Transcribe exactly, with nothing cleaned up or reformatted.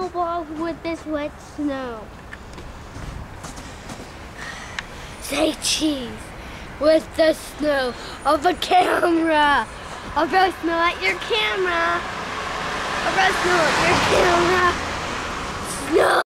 snowball with this wet snow. Say cheese with the snow of a camera. I'll throw snow at your camera. I'll throw snow at your camera. Snow.